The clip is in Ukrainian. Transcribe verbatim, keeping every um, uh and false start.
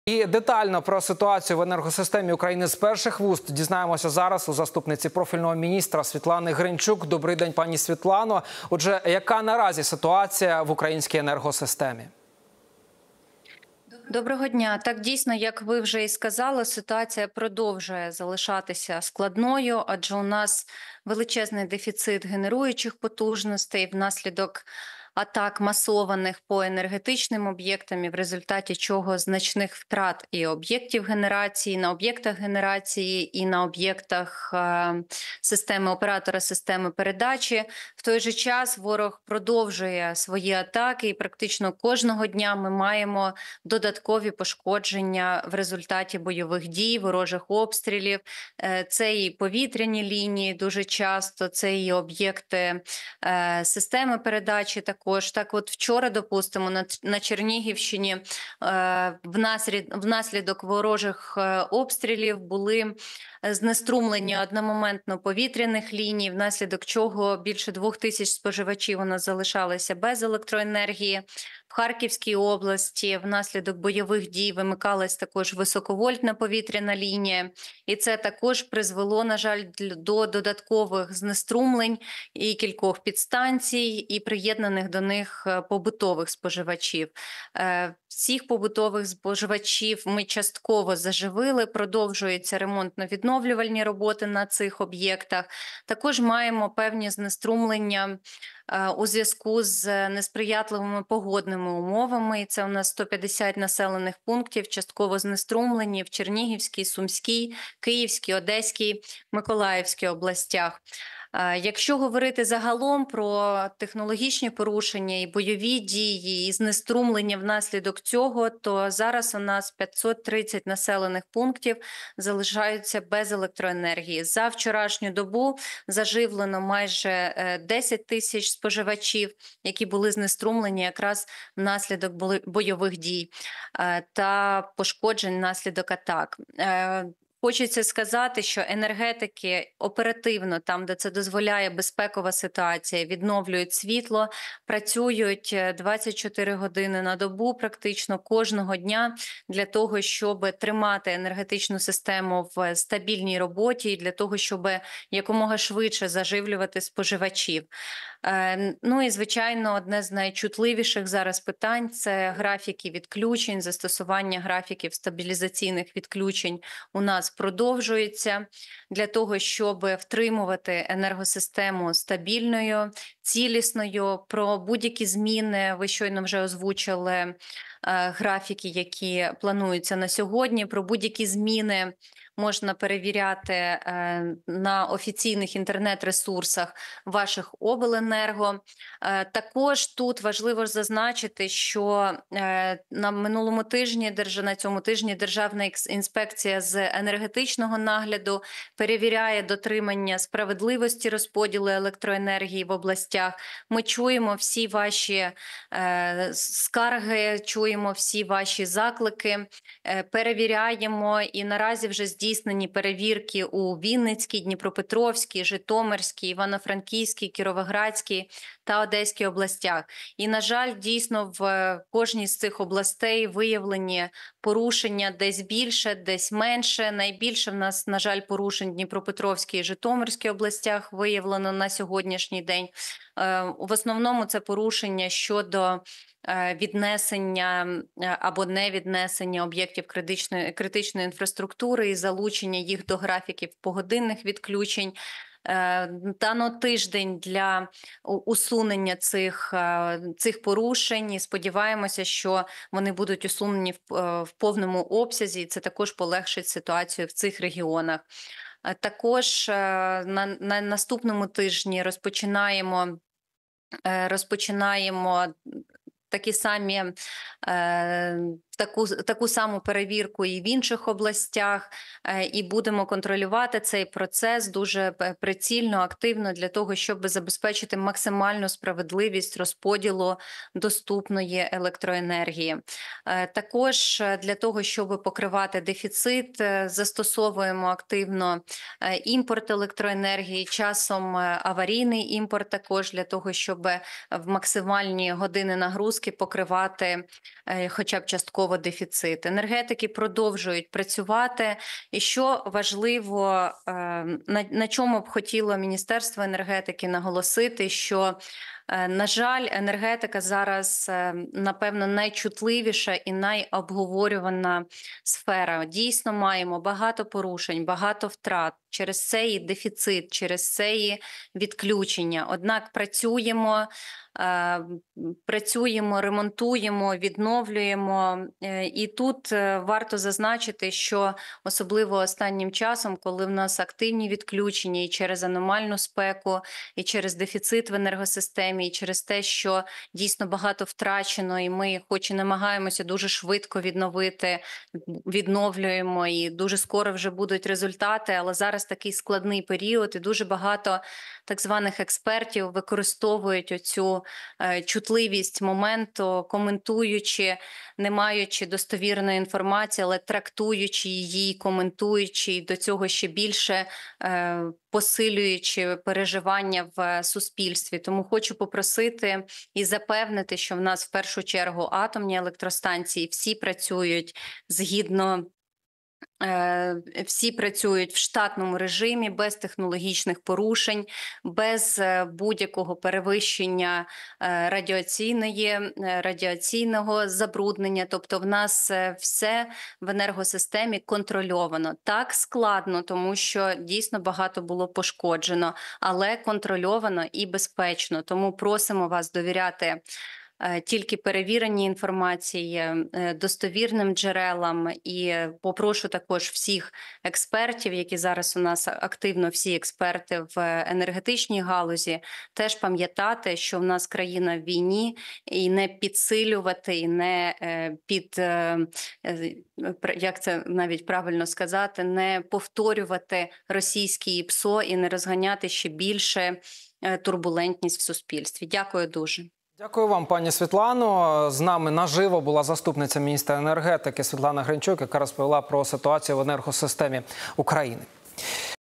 І детально про ситуацію в енергосистемі України з перших вуст дізнаємося зараз у заступниці профільного міністра Світлани Гринчук. Добрий день, пані Світлано. Отже, яка наразі ситуація в українській енергосистемі? Доброго дня. Так, дійсно, як ви вже і сказали, ситуація продовжує залишатися складною, адже у нас величезний дефіцит генеруючих потужностей внаслідок атак масованих по енергетичним об'єктам, і в результаті чого значних втрат і об'єктів генерації, на об'єктах генерації, і на об'єктах е системи оператора системи передачі. В той же час ворог продовжує свої атаки, і практично кожного дня ми маємо додаткові пошкодження в результаті бойових дій, ворожих обстрілів. Е це і повітряні лінії дуже часто, це і об'єкти е системи передачі також. Так от вчора, допустимо, на, на Чернігівщині е, внаслід, внаслідок ворожих е, обстрілів були знеструмлені одномоментно повітряних ліній, внаслідок чого більше двох тисяч споживачів у нас залишалися без електроенергії. В Харківській області внаслідок бойових дій вимикалась також високовольтна повітряна лінія. І це також призвело, на жаль, до додаткових знеструмлень і кількох підстанцій, і приєднаних до них побутових споживачів. Всіх побутових споживачів ми частково заживили, продовжуються ремонтно-відновлювальні роботи на цих об'єктах. Також маємо певні знеструмлення у зв'язку з несприятливими погодними умовами. І це у нас сто п'ятдесят населених пунктів, частково знеструмлені в Чернігівській, Сумській, Київській, Одеській, Миколаївській областях. Якщо говорити загалом про технологічні порушення і бойові дії, і знеструмлення внаслідок цього, то зараз у нас п'ятсот тридцять населених пунктів залишаються без електроенергії. За вчорашню добу заживлено майже десять тисяч споживачів, які були знеструмлені якраз внаслідок бойових дій та пошкоджень внаслідок атак. Хочеться сказати, що енергетики оперативно, там, де це дозволяє безпекова ситуація, відновлюють світло, працюють двадцять чотири години на добу практично кожного дня для того, щоб тримати енергетичну систему в стабільній роботі і для того, щоб якомога швидше заживлювати споживачів. Ну і, звичайно, одне з найчутливіших зараз питань – це графіки відключень, застосування графіків стабілізаційних відключень у нас продовжується для того, щоб втримувати енергосистему стабільною, цілісною. Про будь-які зміни ви щойно вже озвучили е, графіки, які плануються на сьогодні. Про будь-які зміни можна перевіряти е, на офіційних інтернет-ресурсах ваших обленерго. Е, також тут важливо зазначити, що е, на минулому тижні, на цьому тижні Державна інспекція з енергетичного нагляду перевіряє дотримання справедливості розподілу електроенергії в областях. Ми чуємо всі ваші е, скарги, чуємо всі ваші заклики, е, перевіряємо, і наразі вже здійснені перевірки у Вінницькій, Дніпропетровській, Житомирській, Івано-Франківській, Кіровоградській та Одеській областях. І, на жаль, дійсно в кожній з цих областей виявлені порушення десь більше, десь менше. Найбільше в нас, на жаль, порушень в Дніпропетровській і Житомирській областях виявлено на сьогоднішній день. В основному це порушення щодо віднесення або невіднесення об'єктів критичної, критичної інфраструктури і залучення їх до графіків погодинних відключень. Дано тиждень для усунення цих, цих порушень, і сподіваємося, що вони будуть усунені в, в повному обсязі, і це також полегшить ситуацію в цих регіонах. Також на, на наступному тижні розпочинаємо, розпочинаємо такі самі е, таку, таку саму перевірку і в інших областях, е, і будемо контролювати цей процес дуже прицільно, активно для того, щоб забезпечити максимальну справедливість розподілу доступної електроенергії. Е, також для того, щоб покривати дефіцит, е, застосовуємо активно е, імпорт електроенергії, часом е, аварійний імпорт також для того, щоб в максимальні години нагрузки покривати е, хоча б частково поступово дефіцит. Енергетики продовжують працювати. І що важливо, на, на чому б хотіло Міністерство енергетики наголосити, що на жаль, енергетика зараз, напевно, найчутливіша і найобговорювана сфера. Дійсно, маємо багато порушень, багато втрат. Через це і дефіцит, через це і відключення. Однак працюємо, працюємо, ремонтуємо, відновлюємо. І тут варто зазначити, що особливо останнім часом, коли в нас активні відключення і через аномальну спеку, і через дефіцит в енергосистемі, і через те, що дійсно багато втрачено, і ми хоч і намагаємося дуже швидко відновити, відновлюємо, і дуже скоро вже будуть результати, але зараз такий складний період, і дуже багато так званих експертів використовують оцю е, чутливість моменту, коментуючи, не маючи достовірної інформації, але трактуючи її, коментуючи, і до цього ще більше е, посилюючи переживання в суспільстві. Тому хочу попросити і запевнити, що в нас в першу чергу атомні електростанції всі працюють згідно всі працюють в штатному режимі, без технологічних порушень, без будь-якого перевищення радіаційної, радіаційного забруднення. Тобто в нас все в енергосистемі контрольовано. Так складно, тому що дійсно багато було пошкоджено, але контрольовано і безпечно. Тому просимо вас довіряти тільки перевірені інформації, достовірним джерелам, і попрошу також всіх експертів, які зараз у нас активно, всі експерти в енергетичній галузі, теж пам'ятати, що в нас країна в війні, і не підсилювати, і не під, як це навіть правильно сказати, не повторювати російські ІПСО і не розганяти ще більше турбулентність в суспільстві. Дякую дуже. Дякую вам, пані Світлано. З нами наживо була заступниця міністра енергетики Світлана Гринчук, яка розповіла про ситуацію в енергосистемі України.